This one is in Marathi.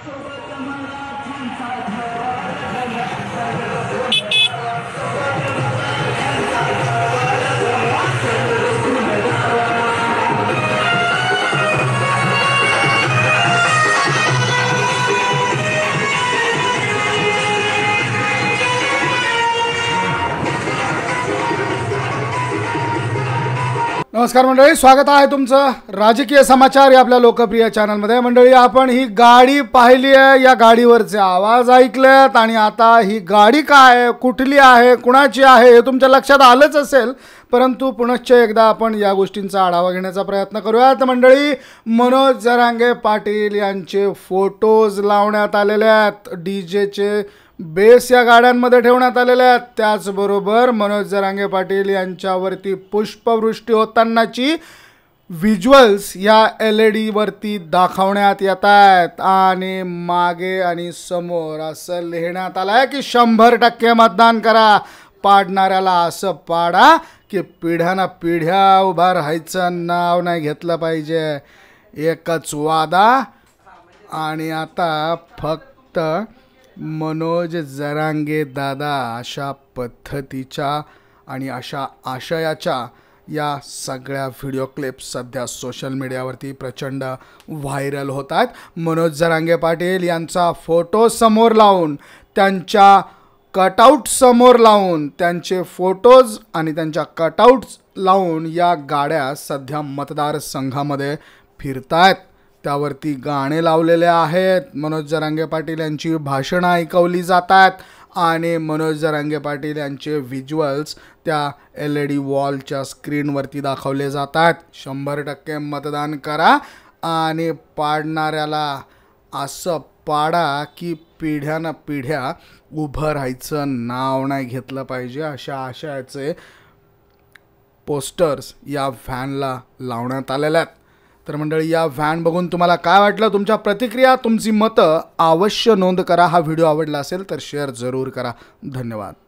नमस्कार मंडळी, स्वागत आहे तुमचं राजकीय समाचार या आपल्या लोकप्रिय चॅनलमध्ये. मंडळी, आपण ही गाडी पाहिली आहे, या गाडीवरचे आवाज ऐकलेत आणि आता ही गाडी काय आहे, कुठली आहे, कुणाची आहे हे तुमच्या लक्षात आलंच असेल. परंतु पुनश्च एकदा आपण या गोष्टींचा आढावा घेण्याचा प्रयत्न करूयात. मंडळी, मनोज जरांगे पाटील यांचे फोटोज लावण्यात आलेले आहेत, डीजेचे बेस या गाड्यांमध्ये ठेवण्यात आलेले आहेत. त्याचबरोबर मनोज जरांगे पाटील यांच्यावरती पुष्पवृष्टी होतानाची व्हिज्युअल्स या LED वरती दाखवण्यात येत आहेत आणि मागे आणि समोर असं लिहिण्यात आलं आहे की 100% मतदान करा, पाडणाऱ्याला असं पाडा की पिढ्याना पिढ्या उभा राहायचं नाव नाही घेतलं पाहिजे. एकच वादा. आणि आता फक्त मनोज जरांगे दादा अशा पद्धतीच्या आणि अशा आशयाच्या या सगळ्या व्हिडिओ क्लिप्स सध्या सोशल मीडियावरती प्रचंड व्हायरल होत आहेत. मनोज जरांगे पाटील यांचा फोटो समोर लावून, त्यांच्या कटआउट समोर लावून, त्यांचे फोटोज आणि त्यांच्या कटआउट्स लावून या गाड्या सध्या मतदारसंघामध्ये फिरतायत. त्यावरती गाणे लावलेले आहेत, मनोज जरांगे पाटील यांची भाषणं ऐकवली जातात आणि मनोज जरांगे पाटील यांचे व्हिज्युअल्स त्या LED वॉलच्या स्क्रीनवरती दाखवले जातात. 100% मतदान करा आणि पाडणाऱ्याला असं पाडा की पिढ्यानं पिढ्या उभं राहायचं नाव नाही घेतलं पाहिजे, अशा आशयाचे पोस्टर्स या व्हॅनला लावण्यात आलेल्या आहेत. तर मंडळी, या व्हॅन बघून तुम्हाला काय वाटलं? तुमच्या प्रतिक्रिया, तुमची मतं अवश्य नोंद करा. हा व्हिडिओ आवडला असेल तर शेअर जरूर करा. धन्यवाद.